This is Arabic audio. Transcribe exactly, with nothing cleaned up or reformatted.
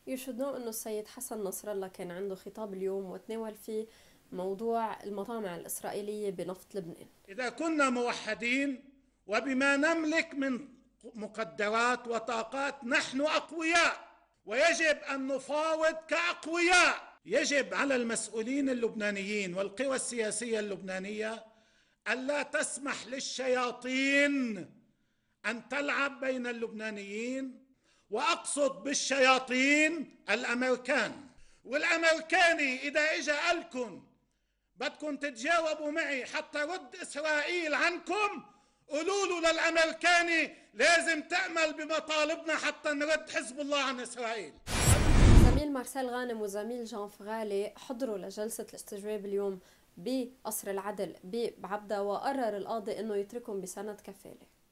You should know إنه السيد حسن نصر الله كان عنده خطاب اليوم وتناول فيه موضوع المطامع الإسرائيلية بنفط لبنان. إذا كنا موحدين وبما نملك من مقدرات وطاقات نحن أقوياء، ويجب أن نفاوض كأقوياء. يجب على المسؤولين اللبنانيين والقوى السياسية اللبنانية ألا تسمح للشياطين أن تلعب بين اللبنانيين، وأقصد بالشياطين الأمريكان. والأمريكاني إذا إجا قالكم بدكم تتجاوبوا معي حتى رد إسرائيل عنكم، قولوا له للأمريكاني لازم تأمل بمطالبنا حتى نرد حزب الله عن إسرائيل. زميل مارسيل غانم وزميل جان فغالي حضروا لجلسة الاستجواب اليوم بقصر العدل بعبدة، وقرر القاضي انه يتركهم بسند كفالة.